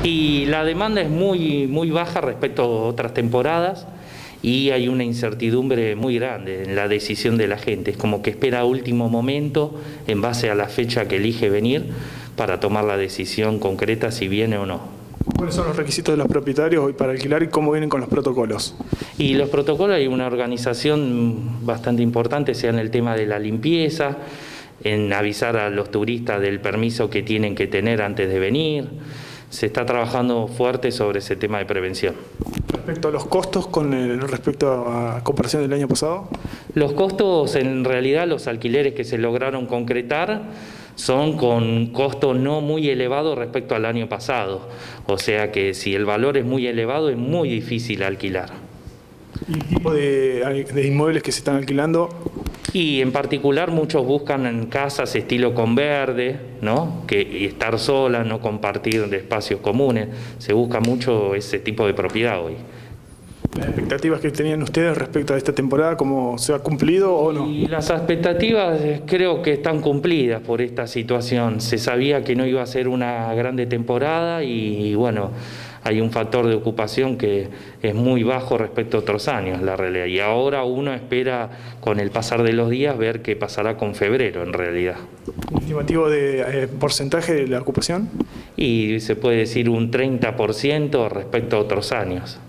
Y la demanda es muy baja respecto a otras temporadas y hay una incertidumbre muy grande en la decisión de la gente. Es como que espera a último momento en base a la fecha que elige venir para tomar la decisión concreta si viene o no. ¿Cuáles son los requisitos de los propietarios hoy para alquilar y cómo vienen con los protocolos? Y los protocolos, hay una organización bastante importante, sea en el tema de la limpieza, en avisar a los turistas del permiso que tienen que tener antes de venir. Se está trabajando fuerte sobre ese tema de prevención. Respecto a los costos, respecto a comparación del año pasado. Los costos, en realidad, los alquileres que se lograron concretar son con costo no muy elevado respecto al año pasado. O sea que si el valor es muy elevado, es muy difícil alquilar. ¿Y el tipo de inmuebles que se están alquilando? Y en particular muchos buscan en casas estilo con verde, ¿no? Y estar sola, no compartir de espacios comunes. Se busca mucho ese tipo de propiedad hoy. ¿Las expectativas que tenían ustedes respecto a esta temporada, cómo se ha cumplido o no? Y las expectativas creo que están cumplidas por esta situación. Se sabía que no iba a ser una grande temporada y bueno, hay un factor de ocupación que es muy bajo respecto a otros años, la realidad. Y ahora uno espera, con el pasar de los días, ver qué pasará con febrero en realidad. ¿Un estimativo de porcentaje de la ocupación? Y se puede decir un 30% respecto a otros años.